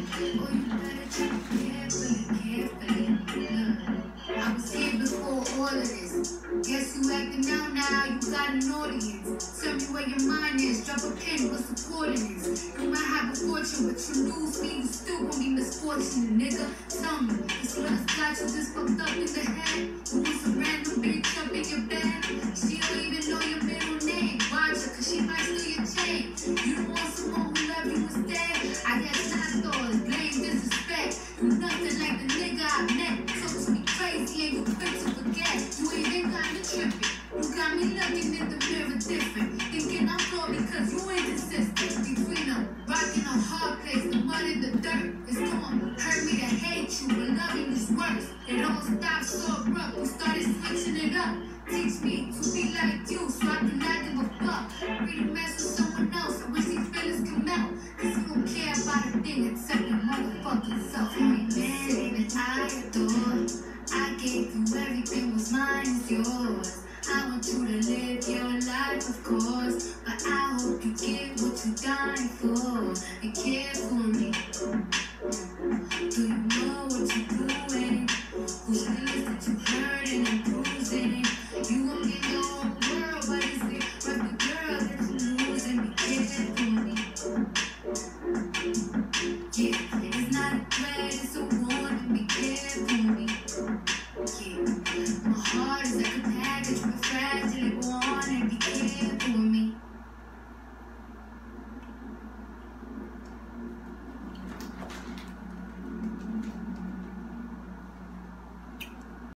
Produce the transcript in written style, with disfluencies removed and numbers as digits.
Oh, you better tread carefully, carefully. Look, I was here before all of this. Guess you acting out now, you got an audience. Tell me where your mind is, drop a pin, what's the point of this? You might have a fortune, but you lose me, you still gon' be misfortunate, nigga. Tell me, this little scotch is just fucked up in the head. You want some random bitch up in your bed? She don't even know your middle name. Watch her, cause she might steal your chain. You don't want someone who love you instead? I guess not thoughts, blame, disrespect. You nothing like the nigga I met. Talk to me crazy and you quick to forget. You even got me tripping. You got me looking in the mirror different. Thinking I'm flawed because you inconsistent. Between a rock and a hard place, the mud and the dirt is gonna hurt me to hate you, but loving is worse. It all stopped so abrupt. We started switching it up. Teach me to be like you so I can not give a fuck. Free to mess with someone else. I wish these feelings come out. Cause you don't care about a thing except your motherfucking self.